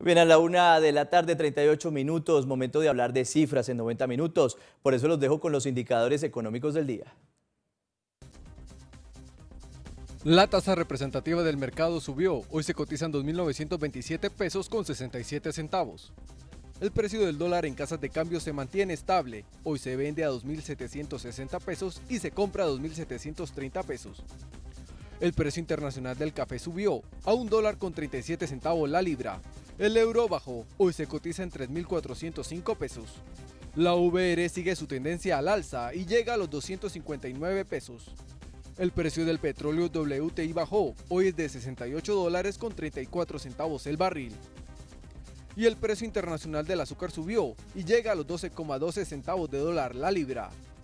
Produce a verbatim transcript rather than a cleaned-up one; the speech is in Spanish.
Bien, a la una de la tarde, treinta y ocho minutos, momento de hablar de cifras en noventa minutos. Por eso los dejo con los indicadores económicos del día. La tasa representativa del mercado subió, hoy se cotizan dos mil novecientos veintisiete pesos con sesenta y siete centavos. El precio del dólar en casas de cambio se mantiene estable, hoy se vende a dos mil setecientos sesenta pesos y se compra a dos mil setecientos treinta pesos. El precio internacional del café subió a un dólar con treinta y siete centavos la libra. El euro bajó, hoy se cotiza en tres mil cuatrocientos cinco pesos. La V R sigue su tendencia al alza y llega a los doscientos cincuenta y nueve pesos. El precio del petróleo W T I bajó, hoy es de sesenta y ocho dólares con treinta y cuatro centavos el barril. Y el precio internacional del azúcar subió y llega a los doce coma doce centavos de dólar la libra.